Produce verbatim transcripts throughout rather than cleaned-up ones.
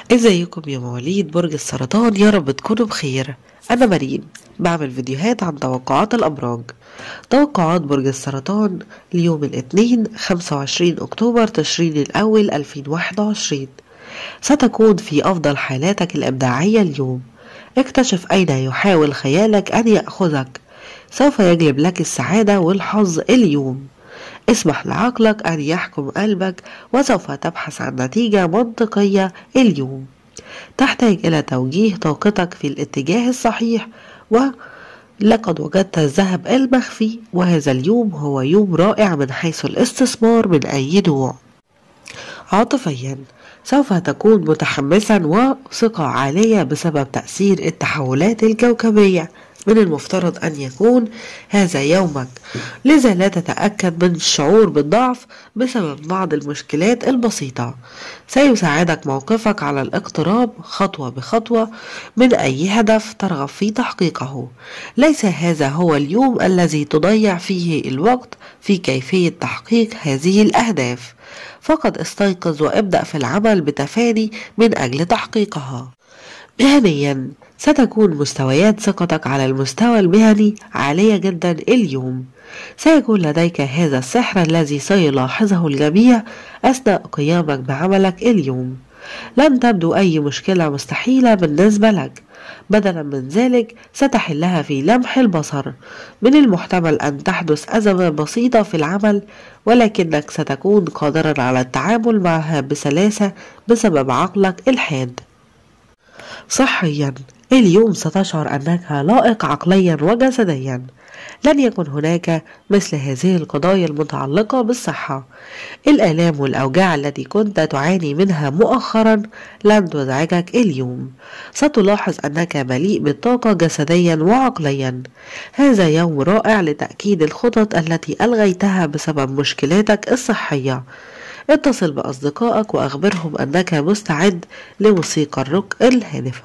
ازيكم يا مواليد برج السرطان؟ يا رب تكونوا بخير. انا مريم، بعمل فيديوهات عن توقعات الابراج. توقعات برج السرطان ليوم الاثنين خمسة وعشرين اكتوبر تشرين الاول ألفين وواحد وعشرين. ستكون في افضل حالاتك الابداعية اليوم. اكتشف اين يحاول خيالك ان يأخذك. سوف يجلب لك السعادة والحظ اليوم. اسمح لعقلك أن يحكم قلبك، وسوف تبحث عن نتيجة منطقية اليوم. تحتاج إلى توجيه طاقتك في الاتجاه الصحيح، ولقد وجدت الذهب المخفي، وهذا اليوم هو يوم رائع من حيث الاستثمار من أي نوع. عاطفيا سوف تكون متحمسا وثقة عالية بسبب تأثير التحولات الكوكبية. من المفترض أن يكون هذا يومك، لذا لا تتأكد من الشعور بالضعف بسبب بعض المشكلات البسيطة. سيساعدك موقفك على الاقتراب خطوة بخطوة من أي هدف ترغب في تحقيقه. ليس هذا هو اليوم الذي تضيع فيه الوقت في كيفية تحقيق هذه الأهداف، فقد استيقظ وابدأ في العمل بتفاني من أجل تحقيقها. مهنيا ستكون مستويات ثقتك على المستوى المهني عالية جدا اليوم. سيكون لديك هذا السحر الذي سيلاحظه الجميع أثناء قيامك بعملك اليوم. لن تبدو أي مشكلة مستحيلة بالنسبة لك، بدلا من ذلك ستحلها في لمح البصر. من المحتمل أن تحدث أزمة بسيطة في العمل، ولكنك ستكون قادرا على التعامل معها بسلاسة بسبب عقلك الحاد. صحيا اليوم ستشعر أنك لائق عقليا وجسديا. لن يكن هناك مثل هذه القضايا المتعلقة بالصحة. الآلام والأوجاع التي كنت تعاني منها مؤخرا لن تزعجك اليوم. ستلاحظ أنك مليء بالطاقة جسديا وعقليا. هذا يوم رائع لتأكيد الخطط التي ألغيتها بسبب مشكلاتك الصحية. اتصل بأصدقائك وأخبرهم أنك مستعد لموسيقى الروك الهادفة.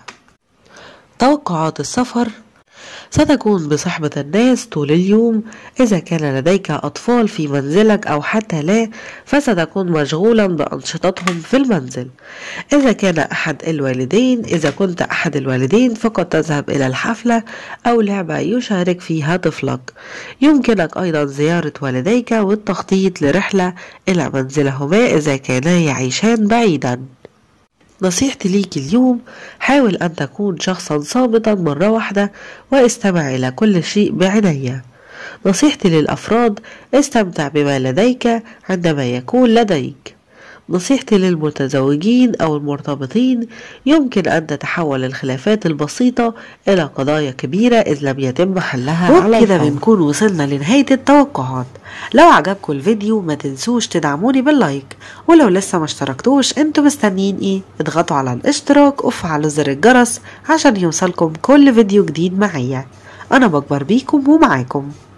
توقعات السفر: ستكون بصحبة الناس طول اليوم. إذا كان لديك أطفال في منزلك أو حتى لا، فستكون مشغولا بأنشطتهم في المنزل. إذا كان أحد الوالدين إذا كنت أحد الوالدين فقد تذهب إلى الحفلة أو لعبة يشارك فيها طفلك. يمكنك أيضا زيارة والديك والتخطيط لرحلة إلى منزلهما إذا كانا يعيشان بعيدا. نصيحتي ليك اليوم: حاول أن تكون شخصا صامتا مرة واحدة واستمع إلى كل شيء بعناية. نصيحتي للأفراد: استمتع بما لديك عندما يكون لديك. نصيحتي للمتزوجين أو المرتبطين: يمكن أن تتحول الخلافات البسيطة إلى قضايا كبيرة إذ لم يتم حلها على وبكده بنكون وصلنا لنهاية التوقعات. لو عجبكم الفيديو ما تنسوش تدعموني باللايك، ولو لسه ما اشتركتوش انتوا مستنيين ايه؟ اضغطوا على الاشتراك وفعلوا زر الجرس عشان يوصلكم كل فيديو جديد معايا. انا بكبر بيكم ومعاكم.